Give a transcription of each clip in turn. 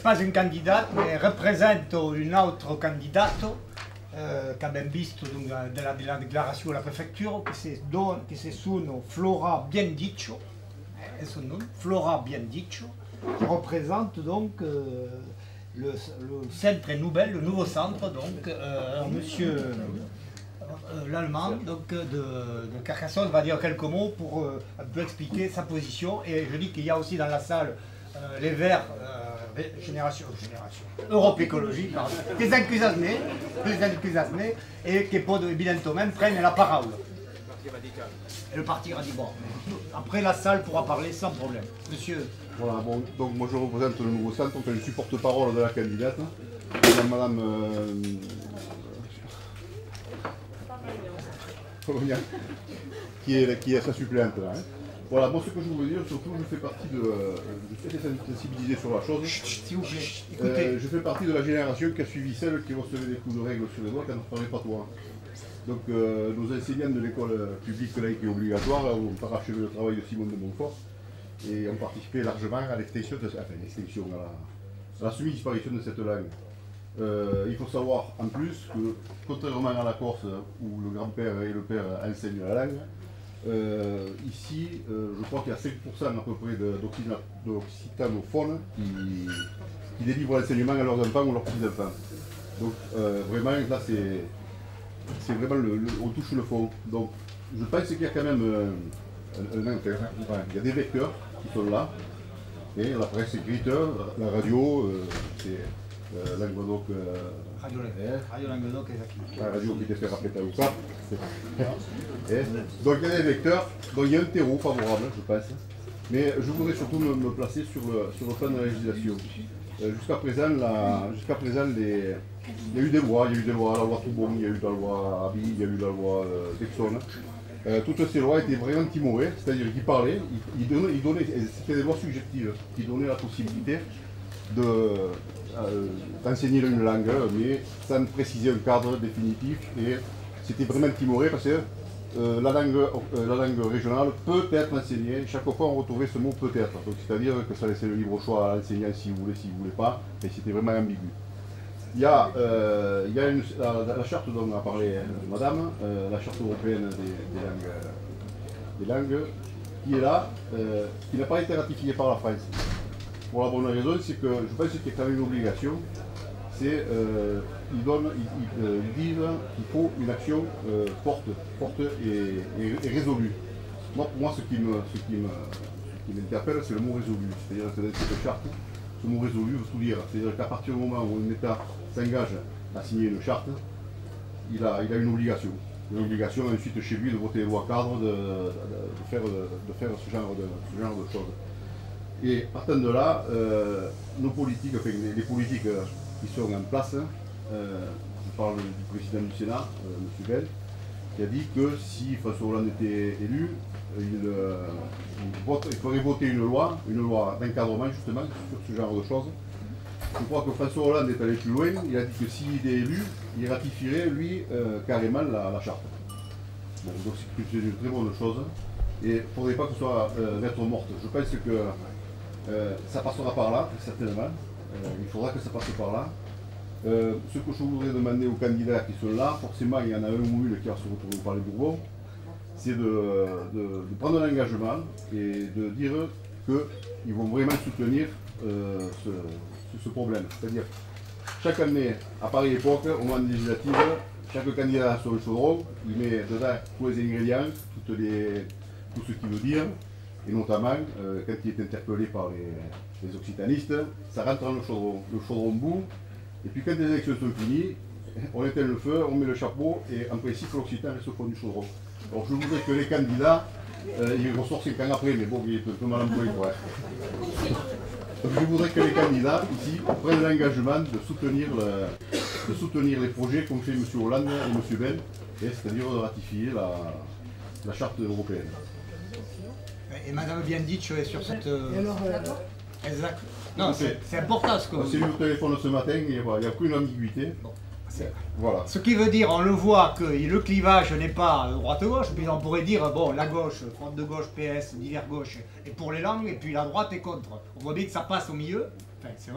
pas une candidate, mais represento un'altra candidato che abbiamo visto della dichiarazione alla prefettura, che si sono Flora Biendicho, è son nom, Flora Biendicho, qui représente donc le centre nouvelle, le nouveau centre, donc monsieur l'Allemand de Carcassonne va dire quelques mots pour un peu expliquer sa position. Et je dis qu'il y a aussi dans la salle les Verts, génération, Europe Écologie, des enthousiasmés, et qui peuvent évidemment prendre la parole. Et le Parti radical. Après, la salle pourra parler sans problème. Monsieur. Voilà, bon, donc moi je représente le nouveau centre, enfin, je suis porte-parole de la candidate, Madame qui est sa suppléante là. Hein. Voilà, moi ce que je voulais dire, surtout je fais partie de... je suis sensibilisé sur la chose. Je fais partie de la génération qui a suivi celle qui recevait des coups de règle sur les doigts quand on ne parlait pas toi. Donc nos enseignants de l'école publique laïque et obligatoire ont parachevé le travail de Simone de Montfort et ont participé largement à l'extinction, à la semi-disparition de cette langue. Il faut savoir en plus que, contrairement à la Corse où le grand-père et le père enseignent la langue, ici je crois qu'il y a 5% à peu près d'occitanophones qui délivrent l'enseignement à leurs enfants ou leurs petits-enfants. Donc vraiment là c'est vraiment on touche le fond. Donc je pense qu'il y a quand même un intérêt. Il y a des vecteurs qui sont là, et la presse écrite, la radio, c'est Languedoc. Radio Languedoc est aquí. La radio qui était fait rappeler ou pas. Donc il y a des vecteurs, donc il y a un terreau favorable, je pense. Mais je voudrais surtout me placer sur le plan de la législation. Jusqu'à présent, il y a eu des lois, la loi Toubon, il y a eu la loi Abi, il y a eu la loi Texon. Toutes ces lois étaient vraiment timorées, c'est-à-dire qu'ils parlaient, ils donnaient, c'était des lois subjectives, qui donnaient la possibilité d'enseigner une langue, mais sans préciser un cadre définitif, et c'était vraiment timoré parce que la langue régionale peut être enseignée, chaque fois on retrouvait ce mot peut-être, c'est-à-dire que ça laissait le libre choix à l'enseignant s'il voulait pas, et c'était vraiment ambigu. Il y a la charte dont a parlé madame, la charte européenne des langues, qui est là, qui n'a pas été ratifiée par la France. Pour la bonne raison, c'est que je pense qu'il y a quand même une obligation, c'est ils disent qu'il faut une action forte et résolue. Moi, pour moi, ce qui m'interpelle, c'est le mot résolu. C'est-à-dire que dans cette charte, ce mot résolu veut tout dire. C'est-à-dire qu'à partir du moment où un État s'engage à signer une charte, il a une obligation. Une obligation ensuite chez lui de voter les lois cadres, de faire ce genre de choses. Et partant de là, nos politiques, enfin les politiques qui sont en place, je parle du président du Sénat, M. Bell, qui a dit que si François Hollande était élu, il ferait voter une loi d'encadrement justement sur ce genre de choses. Je crois que François Hollande est allé plus loin, il a dit que s'il est élu, il ratifierait lui carrément la charte. Bon, donc c'est une très bonne chose, et il ne faudrait pas que ce soit lettre morte. Je pense que ça passera par là, certainement, il faudra que ça passe par là. Ce que je voudrais demander aux candidats qui sont là, forcément il y en a un ou une qui va se retrouver par les Bourbons, c'est de prendre un engagement et de dire qu'ils vont vraiment soutenir ce problème. C'est-à-dire, chaque année, à pareille époque, au moment des législatives, chaque candidat a son chaudron, il met dedans tous les ingrédients, tout ce qu'il veut dire, et notamment, quand il est interpellé par les occitanistes, ça rentre dans le chaudron bout, et puis quand les élections sont finies, on éteint le feu, on met le chapeau, et en principe l'occitan reste au fond du chaudron. Alors je voudrais que les candidats, ils ressortent 5 ans après, mais bon, il est un peu mal employé. Donc je voudrais que les candidats ici prennent l'engagement de soutenir les projets qu'ont fait M. Hollande et M. Bell, c'est-à-dire de ratifier la charte européenne. Et Madame Biendic est sur cette... Exact. Non, c'est important ce que vous... C'est eu au téléphone ce matin, et voilà, il n'y a aucune ambiguïté. Bon. Voilà. Ce qui veut dire, on le voit, que le clivage n'est pas droite-gauche, puis on pourrait dire, bon, la gauche, front de gauche, PS, divers gauche, est pour les langues, et puis la droite est contre. On voit bien que ça passe au milieu, enfin c'est vrai.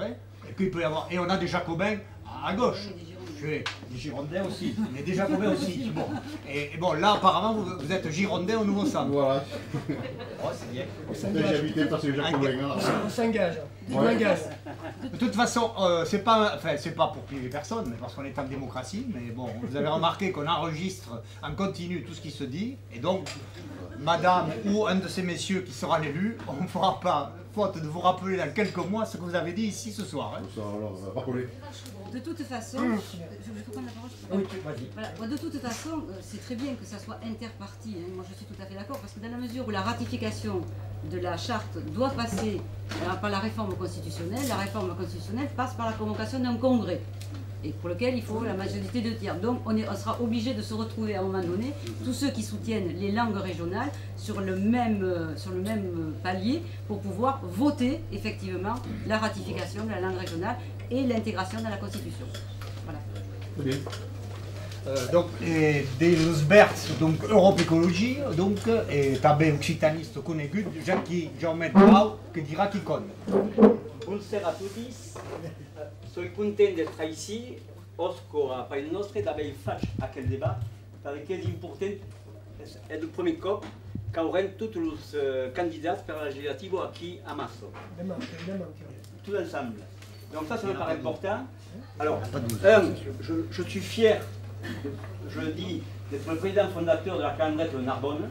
Et qu'il peut y avoir, et on a des Jacobins à gauche. Des Girondins aussi, mais des Jacobins aussi. Bon. Et bon, là apparemment vous êtes Girondins au Nouveau Centre. Voilà. Oh, c'est bien. J'ai habité par ces Jacobins. On s'engage. Ouais. De toute façon, c'est pas pour piéger personne, mais parce qu'on est en démocratie. Mais bon, vous avez remarqué qu'on enregistre en continu tout ce qui se dit, et donc, madame ou un de ces messieurs qui sera l'élu, on ne fera pas faute de vous rappeler dans quelques mois ce que vous avez dit ici ce soir. Hein. Alors, rappeler. De toute façon, je peux prendre la parole? Oui, vas-y. Voilà. De toute façon, c'est très bien que ça soit interparti. Hein. Moi, je suis tout à fait d'accord, parce que dans la mesure où la ratification de la charte doit passer par la réforme constitutionnelle passe par la convocation d'un congrès, et pour lequel il faut la majorité de tiers. Donc on sera obligé de se retrouver à un moment donné, tous ceux qui soutiennent les langues régionales, sur le même palier, pour pouvoir voter effectivement la ratification de la langue régionale et l'intégration dans la Constitution. Voilà. Très bien. Donc, des Lusberts, donc Europe Ecologie, donc, et també occitaniste conegut, Jaume Pau, que dirà qui con. Buonasera a tutti, sono contento di essere qui, osco a paese nostro, d'abord faccio aquel débat, perché è importante, è il primo cop che avremo tutti i candidati per la legislativa qui a marzo. Tout ensemble. Donc ça me paraît important. Alors, je suis fier, je le dis, d'être le président fondateur de la calendrette de Narbonne.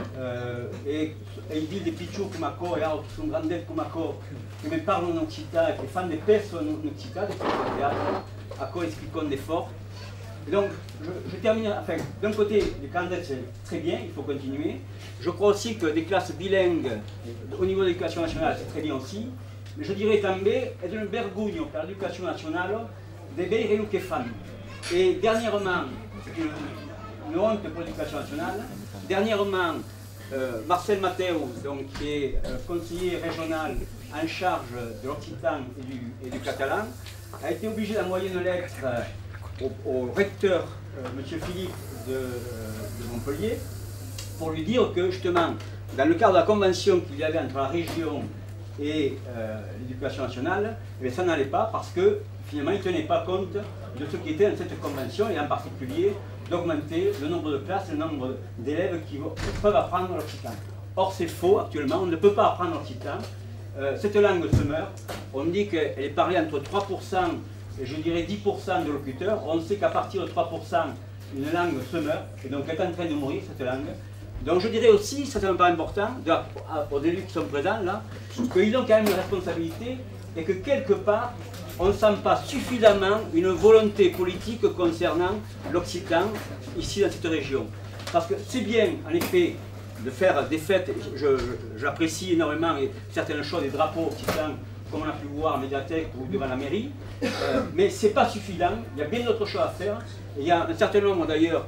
E il dit des picciu come ako e altri sono grandi come ako che mi parlano in occitan e che fanno des persone in occitan, des personnes de théâtre, ako et qui comptent fort. Et donc, je termine, enfin, d'un côté, les calendrettes c'est très bien, il faut continuer. Je crois aussi que des classes bilingues au niveau de l'éducation nationale c'est très bien aussi. Mais je dirais també, è un vergogno per l'éducation nationale de veire lo che fanno. Et dernièrement, une honte pour l'éducation nationale. Dernièrement, Marcel Matteo, donc, qui est conseiller régional en charge de l'occitan et du catalan, a été obligé d'envoyer une lettre au recteur, M. Philippe de Montpellier, pour lui dire que justement, dans le cadre de la convention qu'il y avait entre la région et l'éducation nationale, eh ça n'allait pas parce que finalement il ne tenait pas compte de ce qui était dans cette convention, et en particulier d'augmenter le nombre de classes, le nombre d'élèves qui peuvent apprendre l'occitan. Or c'est faux actuellement, on ne peut pas apprendre l'occitan. Cette langue se meurt, on dit qu'elle est parlée entre 3% et je dirais 10% de locuteurs. On sait qu'à partir de 3%, une langue se meurt, et donc elle est en train de mourir cette langue. Donc je dirais aussi, ça c'est un point important, aux élus qui sont présents là, qu'ils ont quand même une responsabilité et que quelque part, on ne sent pas suffisamment une volonté politique concernant l'occitan ici dans cette région. Parce que c'est bien, en effet, de faire des fêtes, j'apprécie énormément certaines choses, des drapeaux occitans, comme on a pu voir à la médiathèque ou devant la mairie, mais ce n'est pas suffisant, il y a bien d'autres choses à faire. Et il y a un certain nombre d'ailleurs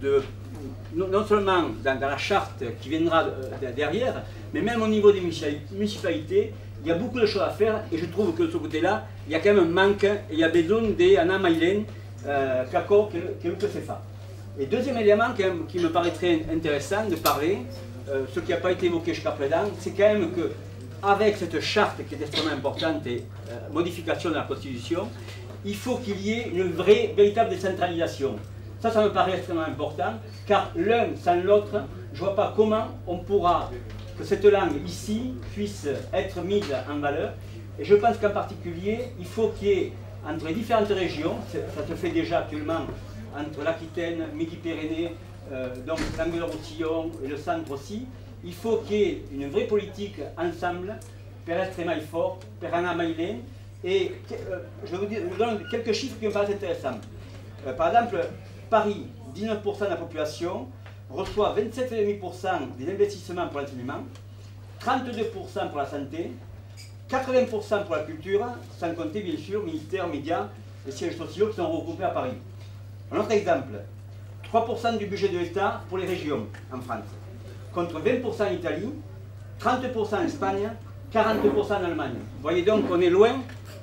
non seulement dans la charte qui viendra derrière, mais même au niveau des municipalités, il y a beaucoup de choses à faire, et je trouve que de ce côté-là, il y a quand même un manque, et il y a besoin d'Anna Mailen, que c'est ça. Et deuxième élément qui me paraîtrait intéressant de parler, ce qui n'a pas été évoqué jusqu'à présent, c'est quand même qu'avec cette charte qui est extrêmement importante et modification de la Constitution, il faut qu'il y ait une véritable décentralisation. Ça me paraît extrêmement important, car l'un sans l'autre, je ne vois pas comment on pourra, que cette langue ici puisse être mise en valeur. Et je pense qu'en particulier, il faut qu'il y ait entre les différentes régions, ça se fait déjà actuellement entre l'Aquitaine, Midi-Pyrénées, donc Languedoc-Roussillon et le centre aussi, il faut qu'il y ait une vraie politique ensemble, per être mai fort, per Anna Mailen, et je vais vous donner quelques chiffres qui me paraissent intéressants. Par exemple, Paris, 19% de la population, reçoit 27,5% des investissements pour l'enseignement, 32% pour la santé, 80% pour la culture, sans compter bien sûr militaires, médias et sièges sociaux qui sont regroupés à Paris. Un autre exemple, 3% du budget de l'État pour les régions en France, contre 20% en Italie, 30% en Espagne, 40% en Allemagne. Vous voyez donc qu'on est loin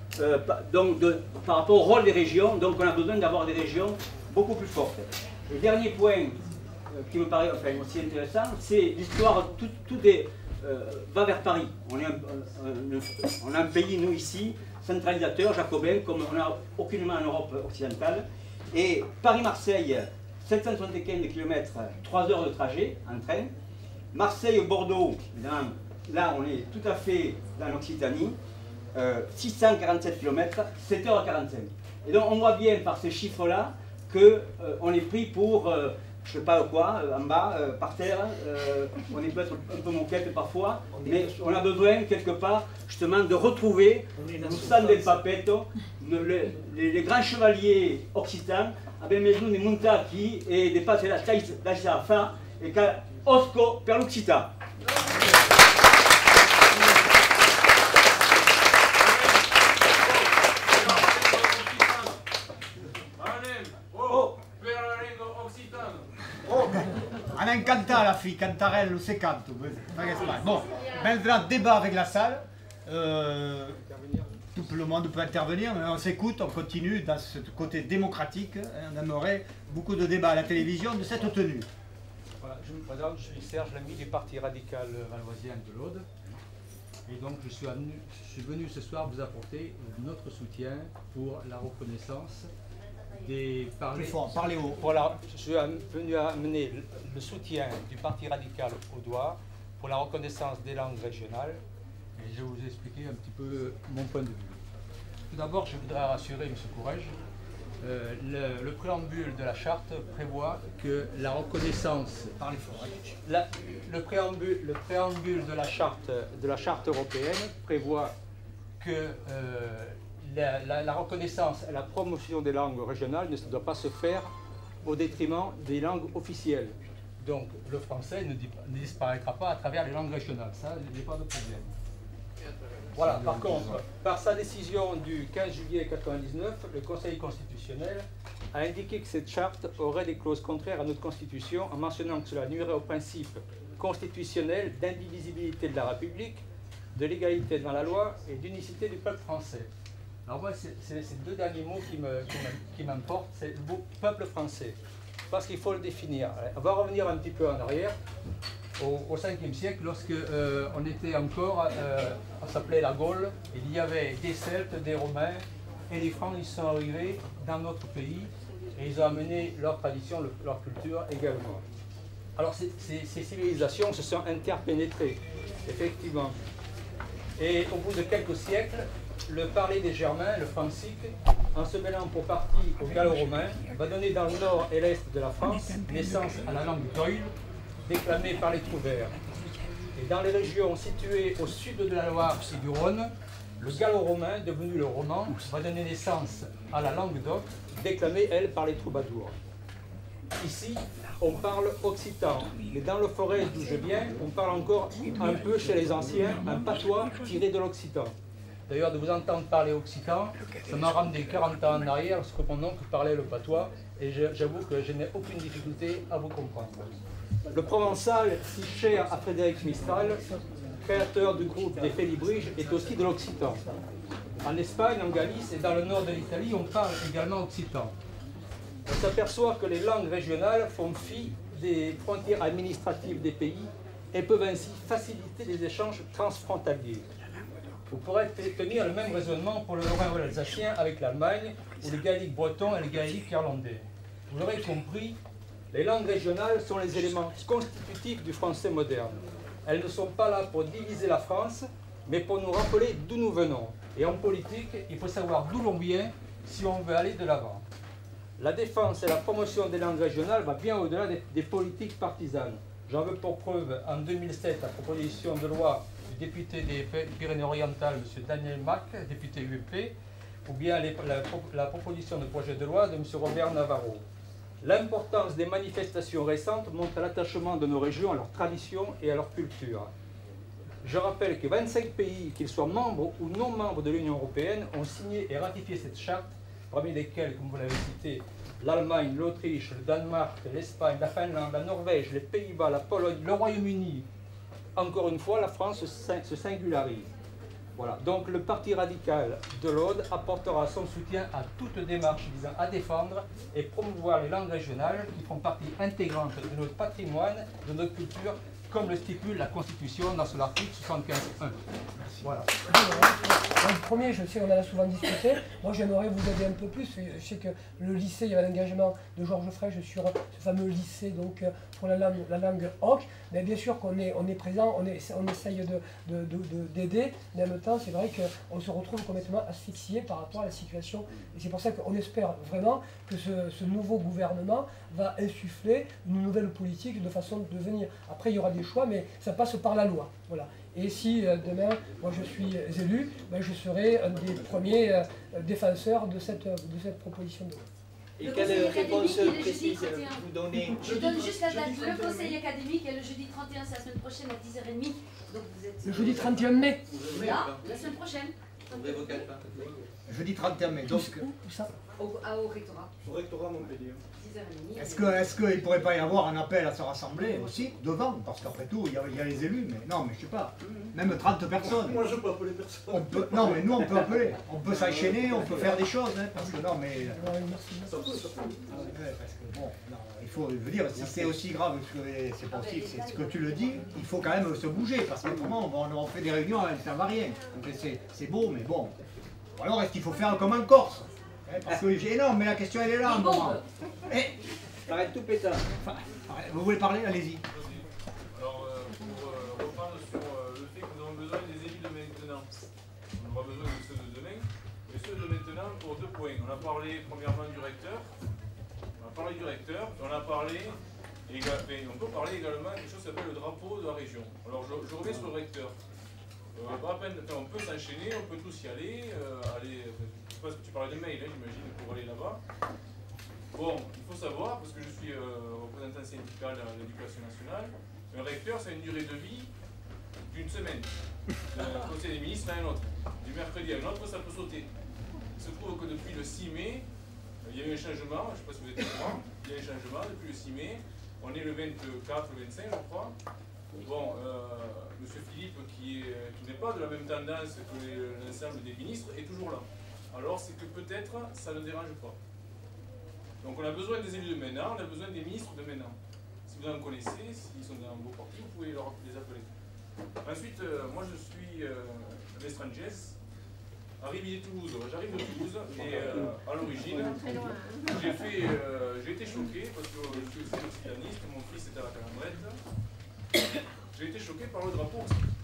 par rapport au rôle des régions, donc on a besoin d'avoir des régions beaucoup plus fortes. Le dernier point qui me paraît aussi intéressant, c'est l'histoire, tout va vers Paris. On a un pays, nous ici, centralisateur, jacobin, comme on n'a aucunement en Europe occidentale. Et Paris-Marseille, 775 km, 3 heures de trajet en train. Marseille-Bordeaux, là on est tout à fait dans l'Occitanie, 647 km, 7h45. Et donc on voit bien par ces chiffres-là qu'on est pris pour, je ne sais pas quoi, en bas, par terre, on est peut-être un peu moquette parfois, mais on a besoin quelque part justement de retrouver, nous San del Papetto, les grands chevaliers occitans, avec mesmo des montati et des passes la taille d'Acha fin et qu'à Osco per l'Occità. On a canta la fille, cantarello se canto. Bon, maintenant débat avec la salle. Tout le monde peut intervenir, mais on s'écoute, on continue dans ce côté démocratique. On aimerait beaucoup de débats à la télévision de cette tenue. Voilà, je me présente, je suis Serge Lamy du Parti radical valoisien de l'Aude. Et donc je suis venu ce soir vous apporter notre soutien pour la reconnaissance des Plus fort, parlez haut. Voilà, je suis venu amener le soutien du Parti radical audois pour la reconnaissance des langues régionales. Et je vais vous expliquer un petit peu mon point de vue. Tout d'abord, je voudrais rassurer M. Courrèges. Le préambule de la charte prévoit que la reconnaissance, le préambule de la charte européenne prévoit que la reconnaissance et la promotion des langues régionales ne doit pas se faire au détriment des langues officielles. Donc le français ne disparaîtra pas à travers les langues régionales, ça, il n'y a pas de problème. Voilà, par contre, par sa décision du 15 juillet 1999, le Conseil constitutionnel a indiqué que cette charte aurait des clauses contraires à notre Constitution en mentionnant que cela nuirait au principe constitutionnel d'indivisibilité de la République, de l'égalité devant la loi et d'unicité du peuple français. Alors moi, c'est ces deux derniers mots qui m'importent, c'est le mot peuple français, parce qu'il faut le définir. On va revenir un petit peu en arrière. Au 5e siècle, lorsque on était encore, on s'appelait la Gaule, il y avait des Celtes, des Romains, et les Francs, ils sont arrivés dans notre pays, et ils ont amené leur tradition, leur culture également. Alors ces civilisations se sont interpénétrées, effectivement. Et au bout de quelques siècles, le parler des Germains, le francique, en se mêlant pour partie au gallo-romain, va donner dans le nord et l'est de la France naissance à la langue d'Oïl, déclamée par les trouvères. Et dans les régions situées au sud de la Loire et du Rhône, le gallo-romain, devenu le roman, va donner naissance à la langue d'oc, déclamée, elle, par les troubadours. Ici, on parle occitan, mais dans le forêt d'où je viens, on parle encore un peu chez les anciens, un patois tiré de l'occitan. D'ailleurs, de vous entendre parler occitan, ça m'a ramené 40 ans en arrière, lorsque mon oncle parlait le patois, et j'avoue que je n'ai aucune difficulté à vous comprendre. Le provençal, si cher à Frédéric Mistral, créateur du groupe des Félibriges, est aussi de l'occitan. En Espagne, en Galice et dans le nord de l'Italie, on parle également occitan. On s'aperçoit que les langues régionales font fi des frontières administratives des pays et peuvent ainsi faciliter les échanges transfrontaliers. Vous pourrez tenir le même raisonnement pour le lorrain alsacien avec l'Allemagne, ou le gaélique breton et le gaélique irlandais. Vous l'aurez compris, les langues régionales sont les éléments constitutifs du français moderne. Elles ne sont pas là pour diviser la France, mais pour nous rappeler d'où nous venons. Et en politique, il faut savoir d'où l'on vient si on veut aller de l'avant. La défense et la promotion des langues régionales va bien au-delà des politiques partisanes. J'en veux pour preuve, en 2007, la proposition de loi du député des Pyrénées-Orientales, M. Daniel Mac, député UMP, ou bien la proposition de projet de loi de M. Robert Navarro. L'importance des manifestations récentes montre l'attachement de nos régions à leurs traditions et à leur culture. Je rappelle que 25 pays, qu'ils soient membres ou non membres de l'Union européenne, ont signé et ratifié cette charte, parmi lesquels, comme vous l'avez cité, l'Allemagne, l'Autriche, le Danemark, l'Espagne, la Finlande, la Norvège, les Pays-Bas, la Pologne, le Royaume-Uni. Encore une fois, la France se singularise. Voilà. Donc le Parti radical de l'Aude apportera son soutien à toute démarche visant à défendre et promouvoir les langues régionales qui font partie intégrante de notre patrimoine, de notre culture, comme le stipule la Constitution dans son article 75.1. Voilà. Le premier, je sais, on en a souvent discuté. Moi, j'aimerais vous aider un peu plus. Je sais que le lycée, il y avait l'engagement de Georges Frêche sur ce fameux lycée donc, pour la langue OC. Mais bien sûr qu'on est présent, on essaye d'aider. Mais en même temps, c'est vrai qu'on se retrouve complètement asphyxié par rapport à la situation. Et c'est pour ça qu'on espère vraiment que ce nouveau gouvernement va insuffler une nouvelle politique de façon de venir. Après, il y aura des choix, mais ça passe par la loi. Voilà. Et si demain, moi je suis élu, ben, je serai un des premiers défenseurs de cette proposition de loi. Et quelle réponse précise vous donnez? Je donne juste la date. Le conseil académique est le jeudi 31, c'est la semaine prochaine à 10h30. Donc vous êtes... Le jeudi 31 mai. Là, la semaine prochaine. Jeudi 31 mai. Donc, Où ça? Au rectorat. Au rectorat Montpellier. 10h30. est-ce qu'il ne pourrait pas y avoir un appel à se rassembler aussi, devant? Parce qu'après tout, il y a les élus, mais non, mais je sais pas, même 30 personnes. Moi, je peux appeler personne. On peut, non, mais nous, on peut appeler. On peut s'enchaîner, on peut faire des choses, hein, parce que non, mais... Ça peut. Ouais, parce que bon, non, il faut, je veux dire, si c'est aussi grave que c'est pas aussi, c'est ce que tu le dis, il faut quand même se bouger, parce qu'autrement, on fait des réunions, ça ne servent à rien. Donc c'est beau, mais bon. Ou alors, est-ce qu'il faut faire comme en Corse? Parce que non, mais la question elle est là, à un moment. Arrête tout pétard. Vous voulez parler? Allez-y. Alors, pour reprendre sur le fait que nous avons besoin des élus de maintenant. On n'a pas besoin de ceux de demain, mais ceux de maintenant pour 2 points. On a parlé premièrement du recteur. On a parlé du recteur, et on a parlé, on peut parler également de quelque chose qui s'appelle le drapeau de la région. Alors, je reviens sur le recteur. On peut s'enchaîner, on peut tous y aller. Je sais pas ce que tu parlais de mail, hein, j'imagine, pour aller là-bas. Bon, il faut savoir, parce que je suis représentant syndical à l'éducation nationale, un recteur, c'est une durée de vie d'une semaine. D'un conseil des ministres à un autre. Du mercredi à un autre, ça peut sauter. Il se trouve que depuis le 6 mai, il y a eu un changement, je ne sais pas si vous êtes au courant, il y a eu un changement depuis le 6 mai. On est le 24, le 25, je crois. Bon, M. Philippe, qui n'est pas de la même tendance que l'ensemble des ministres, est toujours là. Alors c'est que peut-être ça ne dérange pas. Donc on a besoin des élus de maintenant, on a besoin des ministres de maintenant. Si vous en connaissez, s'ils sont dans vos partis, vous pouvez les appeler. Ensuite, moi je suis Mestranges, à Rivière-Toulouse. J'arrive de Toulouse et à l'origine, j'ai été choqué parce que je suis aussi occitaniste, mon fils était à la Calandrette. J'ai été choqué par le drapeau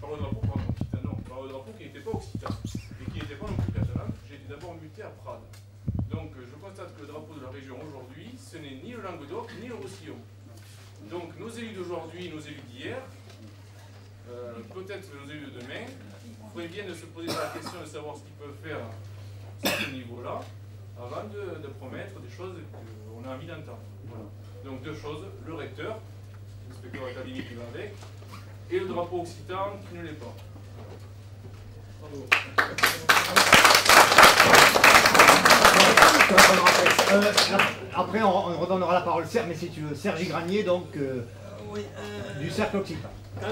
qui n'était pas occitan et qui n'était pas non plus catalan. J'ai été d'abord muté à Prades. Donc je constate que le drapeau de la région aujourd'hui, ce n'est ni le Languedoc ni le Roussillon. Donc nos élus d'aujourd'hui, nos élus d'hier, peut-être nos élus de demain, ferait bien de se poser la question de savoir ce qu'ils peuvent faire à ce niveau-là, avant de promettre des choses qu'on a envie d'entendre. Voilà. Donc 2 choses, le recteur, l'inspecteur académique qui va avec, et le drapeau occitan qui ne l'est pas. Bravo. Après, on redonnera la parole, mais si tu veux, Sergi Granier, donc, oui, du Cercle Occitan.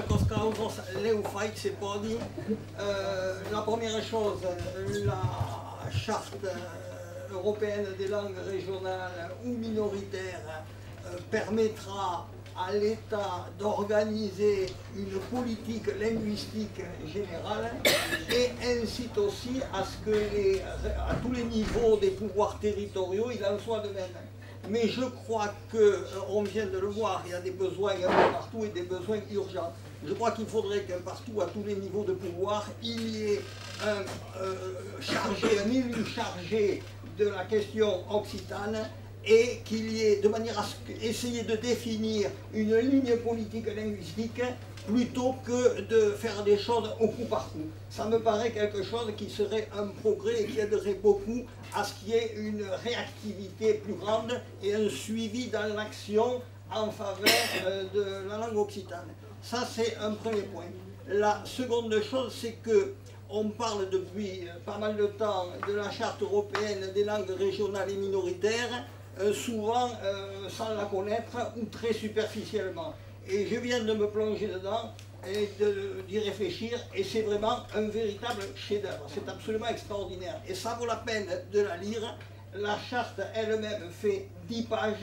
La première chose, la charte européenne des langues régionales ou minoritaires permettra à l'État d'organiser une politique linguistique générale et incite aussi à ce que à tous les niveaux des pouvoirs territoriaux, il en soit de même. Mais je crois qu'on vient de le voir, il y a des besoins un peu partout et des besoins urgents. Je crois qu'il faudrait que partout, à tous les niveaux de pouvoir, il y ait un élu chargé de la question occitane et qu'il y ait, de manière à essayer de définir une ligne politique linguistique plutôt que de faire des choses au coup par coup. Ça me paraît quelque chose qui serait un progrès et qui aiderait beaucoup à ce qu'il y ait une réactivité plus grande et un suivi dans l'action en faveur de la langue occitane. Ça, c'est un premier point. La seconde chose, c'est que on parle depuis pas mal de temps de la charte européenne des langues régionales et minoritaires, souvent sans la connaître ou très superficiellement. Et je viens de me plonger dedans et d'y réfléchir, et c'est vraiment un véritable chef-d'œuvre. C'est absolument extraordinaire. Et ça vaut la peine de la lire. La charte elle-même fait 10 pages.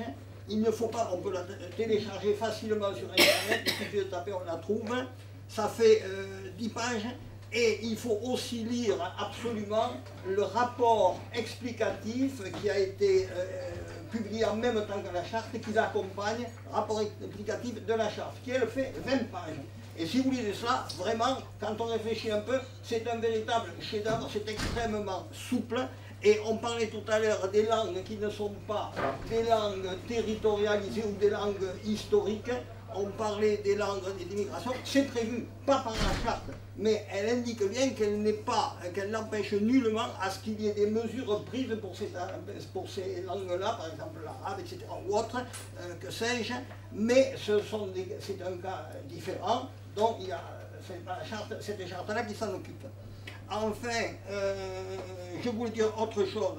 il ne faut pas, on peut la télécharger facilement sur Internet, il suffit de taper, on la trouve. Ça fait 10 pages. Et il faut aussi lire absolument le rapport explicatif qui a été publié en même temps que la charte et qui l'accompagne, rapport explicatif de la charte, qui elle fait 20 pages. Et si vous lisez ça, vraiment, quand on réfléchit un peu, c'est un véritable chef-d'œuvre, c'est extrêmement souple. Et on parlait tout à l'heure des langues qui ne sont pas des langues territorialisées ou des langues historiques. On parlait des langues des immigrations, c'est prévu, pas par la charte, mais elle indique bien qu'elle n'empêche nullement à ce qu'il y ait des mesures prises pour ces langues-là, par exemple l'arabe, etc., ou autre, que sais-je, mais c'est un cas différent, donc il y a cette charte-là qui s'en occupe. Enfin, je voulais dire autre chose.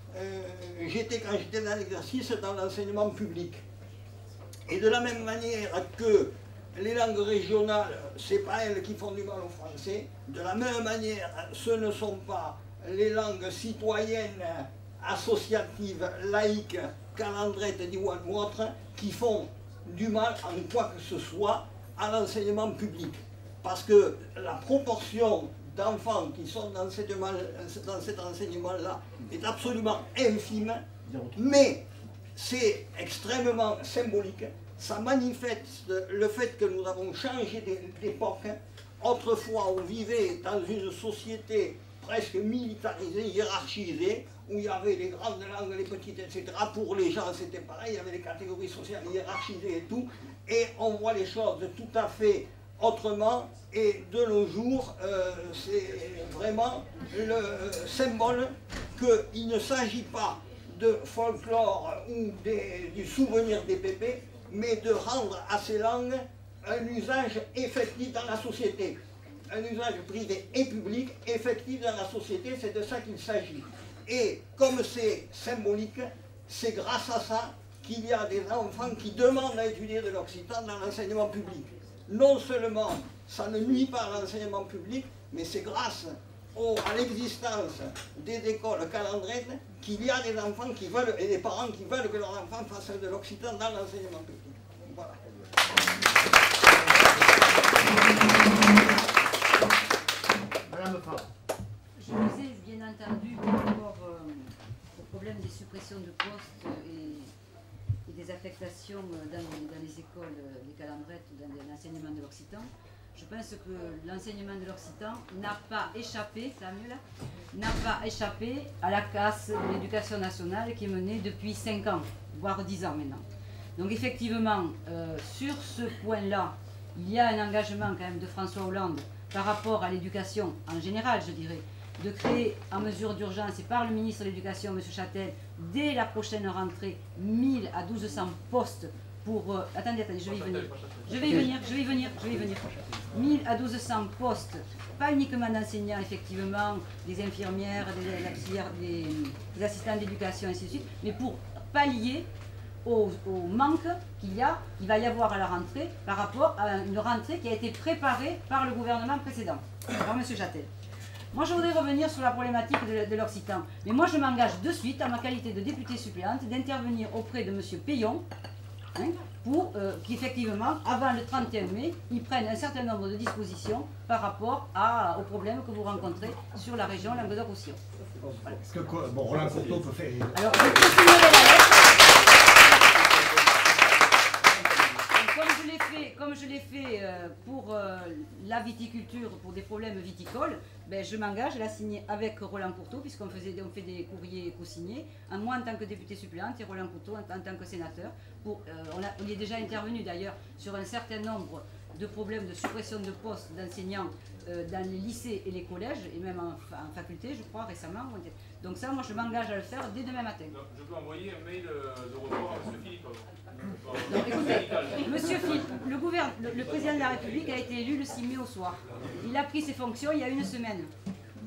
Quand j'étais dans l'exercice, dans l'enseignement public. Et de la même manière que les langues régionales, ce n'est pas elles qui font du mal au français, de la même manière, ce ne sont pas les langues citoyennes, associatives, laïques, calandrettes, diwan ou autres, qui font du mal en quoi que ce soit à l'enseignement public. Parce que la proportion d'enfants qui sont dans cet enseignement-là est absolument infime, mais c'est extrêmement symbolique, ça manifeste le fait que nous avons changé d'époque. Autrefois, on vivait dans une société presque militarisée, hiérarchisée, où il y avait les grandes langues, les petites, etc. Pour les gens, c'était pareil, il y avait les catégories sociales hiérarchisées et tout, et on voit les choses tout à fait autrement, et de nos jours, c'est vraiment le symbole qu'il ne s'agit pas de folklore ou du souvenir des pépés, mais de rendre à ces langues un usage effectif dans la société. Un usage privé et public effectif dans la société, c'est de ça qu'il s'agit. Et comme c'est symbolique, c'est grâce à ça qu'il y a des enfants qui demandent à étudier de l'occitan dans l'enseignement public. Non seulement ça ne nuit pas à l'enseignement public, mais c'est grâce à l'existence des écoles calandrettes qu'il y a des enfants qui veulent, et des parents qui veulent que leurs enfants fassent de l'occitan dans l'enseignement public. Voilà. Madame Favre. Je disais, bien entendu, par rapport au problème des suppressions de postes et des affectations dans les écoles, les calandrettes, dans l'enseignement de l'occitan, je pense que l'enseignement de l'occitan n'a pas échappé, ça va mieux là, n'a pas échappé à la casse de l'éducation nationale qui est menée depuis 5 ans, voire 10 ans maintenant. Donc effectivement, sur ce point-là, il y a un engagement quand même de François Hollande par rapport à l'éducation en général, je dirais, de créer en mesure d'urgence et par le ministre de l'Éducation, M. Châtel, dès la prochaine rentrée, 1000 à 1200 postes pour... attendez, je vais y venir. Je vais y venir. 1000 à 1200 postes, pas uniquement d'enseignants, effectivement, des infirmières, des assistants d'éducation, ainsi de suite, mais pour pallier au manque qu'il va y avoir à la rentrée par rapport à une rentrée qui a été préparée par le gouvernement précédent, par M. Châtel. Moi, je voudrais revenir sur la problématique de l'occitan. Mais moi, je m'engage de suite, en ma qualité de députée suppléante, d'intervenir auprès de M. Payon, pour qu'effectivement, avant le 31 mai, ils prennent un certain nombre de dispositions par rapport aux problèmes que vous rencontrez sur la région Languedoc-Roussillon. Voilà. Est-ce que Roland Courteau peut faire... Alors, je peux signer la lettre. Comme je l'ai fait pour la viticulture, pour des problèmes viticoles, ben, je m'engage à la signer avec Roland Courteau, puisqu'on fait des courriers co-signés, moi en tant que députée suppléante et Roland Courteau en tant que sénateur. On y est déjà intervenu d'ailleurs sur un certain nombre de problèmes de suppression de postes d'enseignants dans les lycées et les collèges, et même en faculté, je crois, récemment. Donc ça, moi, je m'engage à le faire dès demain matin. Donc, je peux envoyer un mail de report à M. Philippe. Donc, écoutez, Monsieur Philippe, le président de la République a été élu le 6 mai au soir. Il a pris ses fonctions il y a une semaine.